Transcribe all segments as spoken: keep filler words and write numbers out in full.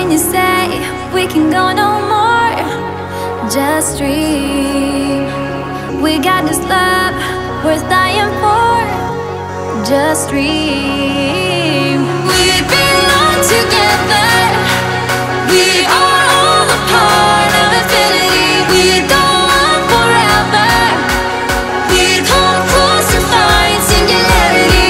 when you say we can go no more. Just dream. We got this love worth dying for. Just dream. We belong together. We are all a part of infinity. We go on forever. We come close to find singularity.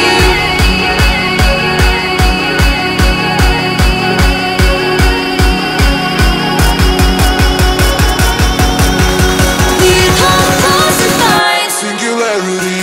We come close to find singularity.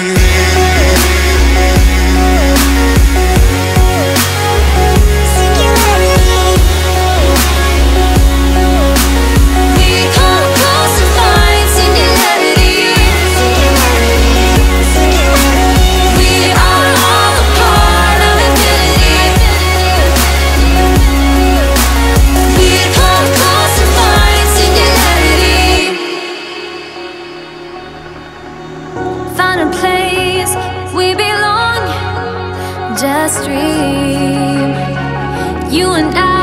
Found a place we belong. Just dream. You and I.